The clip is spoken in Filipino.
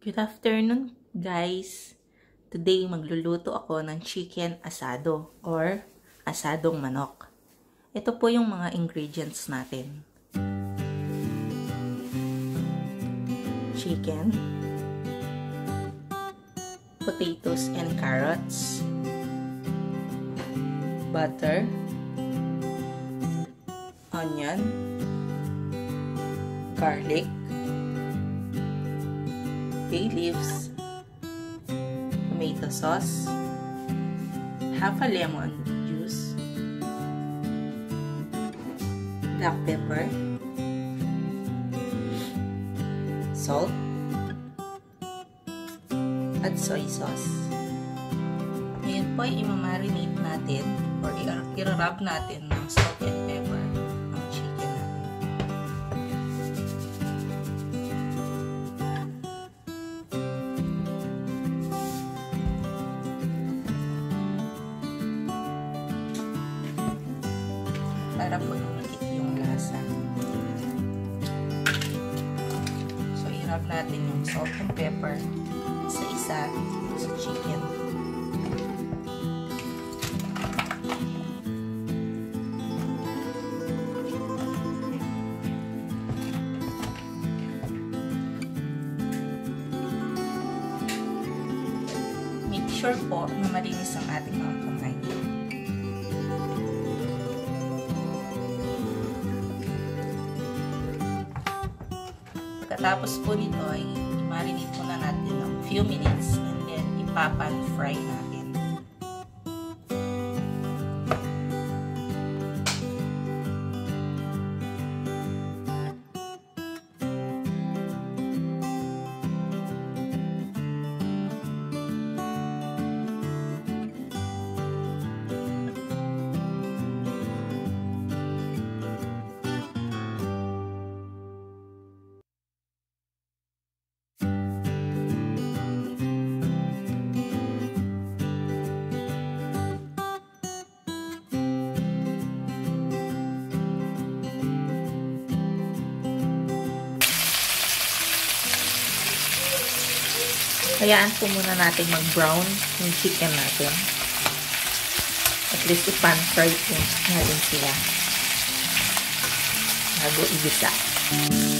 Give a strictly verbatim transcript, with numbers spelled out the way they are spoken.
Good afternoon, guys. Today, magluluto ako ng chicken asado or asadong manok. Ito po yung mga ingredients natin. Chicken, potatoes and carrots, butter, onion, garlic, bay leaves, tomato sauce, half a lemon juice, black pepper, salt, at soy sauce. Ngayon po ay imamarinate natin or i-wrap natin ng salt and pepper ang chicken natin. Para po lumikit yung lasa. So, i-wrap natin yung salt and pepper sa isa sa chicken. Make sure po na malinis ang ating mga kamay. Pagkatapos po nito ay i-marinate po na natin ng few minutes and then ipapan fry natin. Hayaan po muna natin mag-brown yung chicken natin. At least i-pan fry po natin sila bago igisa.